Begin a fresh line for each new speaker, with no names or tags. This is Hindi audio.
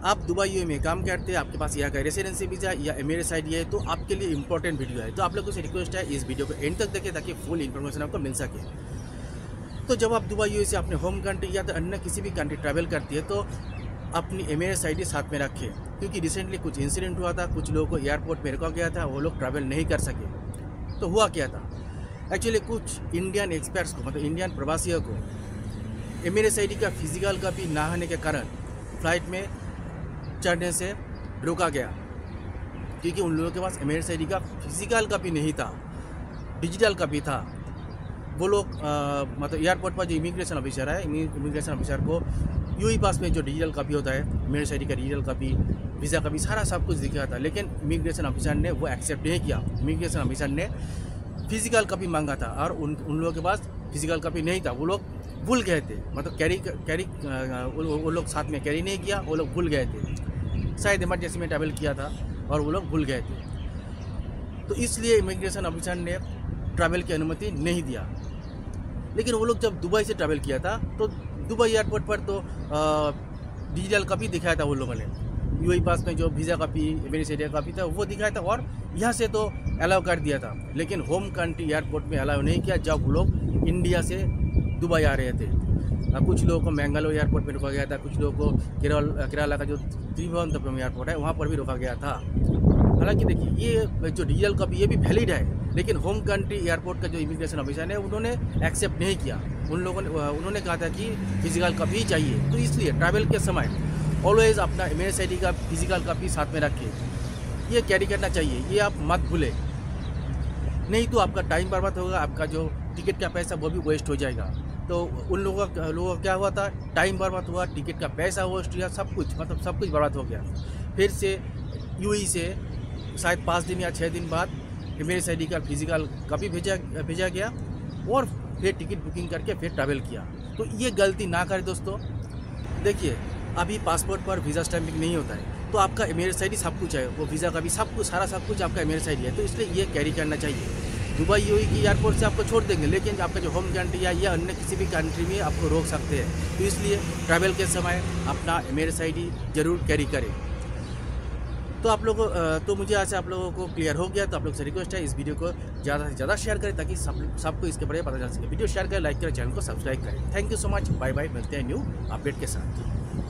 आप दुबई यूएई में काम करते हैं, आपके पास यहाँ का रेसिडेंसी वीज़ा या एमिरेट्स आईडी है, तो आपके लिए इंपॉर्टेंट वीडियो है। तो आप लोगों से रिक्वेस्ट है इस वीडियो को एंड तक देखें ताकि फुल इन्फॉर्मेशन आपको मिल सके। तो जब आप दुबई यूएई से अपने होम कंट्री या तो अन्य किसी भी कंट्री ट्रैवल करती है तो अपनी एमिरेट्स आईडी साथ में रखें, क्योंकि रिसेंटली कुछ इंसिडेंट हुआ था, कुछ लोगों को एयरपोर्ट में रोका गया था, वो लोग ट्रैवल नहीं कर सके। तो हुआ क्या था, एक्चुअली कुछ इंडियन एक्सपर्ट्स को, मतलब इंडियन प्रवासियों को एमिरेट्स आईडी का फिजिकल कॉपी ना होने के कारण फ्लाइट में चढ़ने से रोका गया, क्योंकि उन लोगों के पास एमिरेट्स आईडी का फिजिकल कॉपी नहीं था, डिजिटल कॉपी था। वो लोग मतलब एयरपोर्ट पर जो इमिग्रेशन ऑफिसर है, इमिग्रेशन ऑफिसर को यूएई पास में जो डिजिटल कॉपी होता है, एमिरेट्स आईडी का डिजिटल कॉपी, वीज़ा कॉपी, सारा सब कुछ दिखा था, लेकिन इमिग्रेशन ऑफिसर ने वो एक्सेप्ट नहीं किया। इमिग्रेशन ऑफिसर ने फिजिकल कॉपी मांगा था और उन लोगों के पास फिजिकल कॉपी नहीं था। वो लोग भूल गए थे, मतलब वो लोग साथ में कैरी नहीं किया, वो लोग भूल गए थे, शायद इमरजेंसी में ट्रैवल किया था और वो लोग भूल गए थे। तो इसलिए इमिग्रेशन ऑफिसर ने ट्रैवल की अनुमति नहीं दिया। लेकिन वो लोग जब दुबई से ट्रैवल किया था तो दुबई एयरपोर्ट पर तो डिजिटल कॉपी दिखाया था, वो लोगों ने यूएई पास में जो visa copy, Emirates ID copy था वो दिखाया था और यहाँ से तो अलाउ कर दिया था, लेकिन होम कंट्री एयरपोर्ट में अलाउ नहीं किया जब वो लोग इंडिया से दुबई आ रहे थे। कुछ लोगों को मैंगलोर एयरपोर्ट में रोका गया था, कुछ लोगों को केरला का जो त्रिवेंद्रपुरम एयरपोर्ट है वहाँ पर भी रोका गया था। हालांकि देखिए, ये जो डिजिटल कॉपी ये भी वैलिड है, लेकिन होम कंट्री एयरपोर्ट का जो इमिग्रेशन ऑफिसर है उन्होंने एक्सेप्ट नहीं किया। उन्होंने कहा था कि फिजिकल कॉपी ही चाहिए। तो इसलिए ट्रैवल के समय ऑलवेज अपना एमिरेट्स आईडी का फिजिकल कॉपी साथ में रखें, ये कैरी करना चाहिए, ये आप मत भूलें, नहीं तो आपका टाइम बर्बाद होगा, आपका जो टिकट का पैसा वो भी वेस्ट हो जाएगा। तो उन लोगों का क्या हुआ था, टाइम बर्बाद हुआ, टिकट का पैसा वेस्ट हुआ, सब कुछ, मतलब सब कुछ बर्बाद हो गया। फिर से यूएई से शायद 5 दिन या 6 दिन बाद एमिरेट्स आईडी का फिजिकल कॉपी भेजा गया और फिर टिकट बुकिंग करके फिर ट्रैवल किया। तो ये गलती ना करें दोस्तों। देखिए, अभी पासपोर्ट पर वीज़ा स्टैम्पिंग नहीं होता है, तो आपका एमिरेट्स आईडी सब कुछ है, वो वीज़ा का भी सब कुछ, सारा सब कुछ आपका एमिरेट्स आईडी है, तो इसलिए ये कैरी करना चाहिए। दुबई यूएई की एयरपोर्ट से आपको छोड़ देंगे, लेकिन आपका जो होम कंट्री या अन्य किसी भी कंट्री में आपको रोक सकते हैं। तो इसलिए ट्रैवल के समय अपना एमिरेट्स आईडी जरूर कैरी करें। तो आप लोगों तो मुझे आज आप लोगों को क्लियर हो गया। तो आप लोग से रिक्वेस्ट है इस वीडियो को ज़्यादा से ज़्यादा शेयर करें ताकि सबको इसके बारे में पता चल सके। वीडियो शेयर करें, लाइक करें, चैनल को सब्सक्राइब करें। Thank you so much, bye bye, मिलते हैं न्यू अपडेट के साथ।